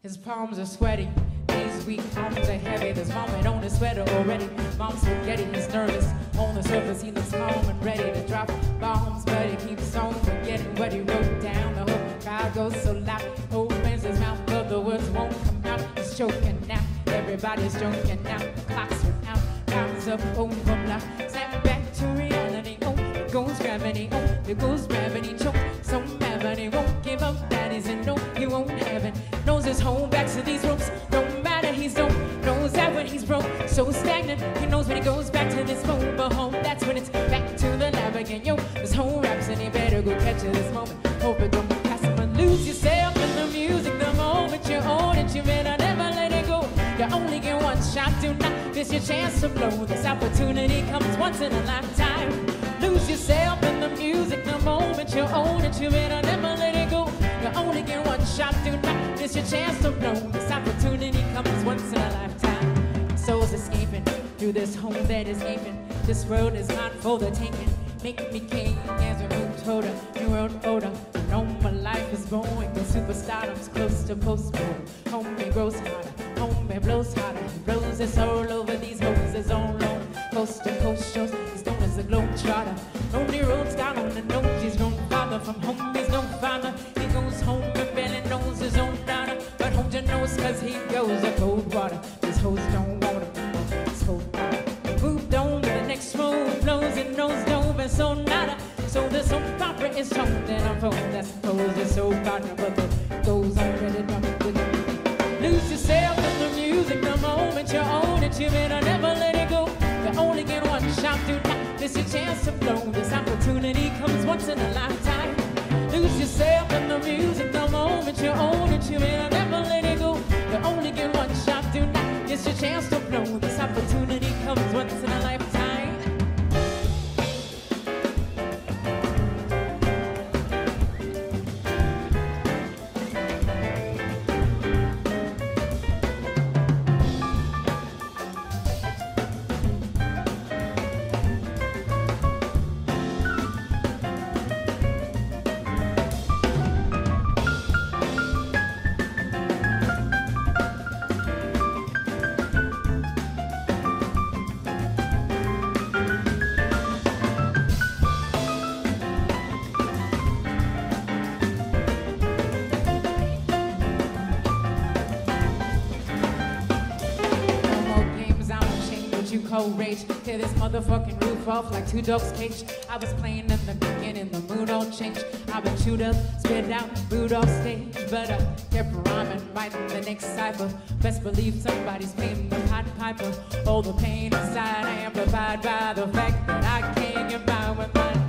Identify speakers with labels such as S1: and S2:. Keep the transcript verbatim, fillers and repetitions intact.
S1: His palms are sweaty, his weak arms are heavy. There's vomit on his sweater already. Mom's spaghetti, he's nervous. On the surface, he looks calm and ready to drop bombs, but he keeps on forgetting what he wrote down. The whole crowd goes so loud, opens his mouth, but the words won't come out. He's choking now, everybody's joking now. The clocks run out, rounds up over block. Snap back to reality, oh, there goes gravity, oh, there goes gravity, choke. So mad, he won't give up, that is a no, he won't have it. Knows his whole back to these ropes, no matter he's dope. Knows that when he's broke, so stagnant, he knows when he goes back to this mobile home. That's when it's back to the lab again, yo. This whole rhapsody, better go catch this moment. Hope it don't pass him and lose yourself in the music. The moment you own it, you better never let it go. You only get one shot, do not miss your chance to blow. This opportunity comes once in a lifetime. Lose yourself in the music. The moment you own it, you better never let it go. You only get one shot, do not miss your chance to blow. This opportunity comes once in a lifetime. Souls escaping through this home that is gaping. This world is not for the taking. Make me king as a new total, new world order. No, my life is going, the superstardom's close to postmortem. Home it grows hotter, home it blows hotter. Roses all over these hoses all on coast to coast shows. He's known as a globetrotter. Lonely roads down on the nose. He's grown farther from home. He's no father. He goes home and barely knows his own daughter. But home to knows cause he goes a cold water. These hoes don't want him. This whole water. Moved on to the next move. Blows and nose dove and so nada. So the soap opera is shown and I'm phone. That's suppose it's so partner, but the goes already done with it. Lose yourself in the music. The moment you own it, you better never let it go. You only get one shot, do not miss your chance to blow. This opportunity comes once in a lifetime. Lose yourself in the music. The moment you own it, you better never let it go. You only get one shot, do not miss your chance to blow. This opportunity comes once in a lifetime. Cold rage, tear this motherfucking roof off like two dogs caged. I was playing in the beginning, the mood all changed. I've been chewed up, spit out, booed off stage, but I kept rhyming, writing the next cipher. Best believe somebody's playing the Pied Piper. All the pain inside amplified by the fact that I can't get by with my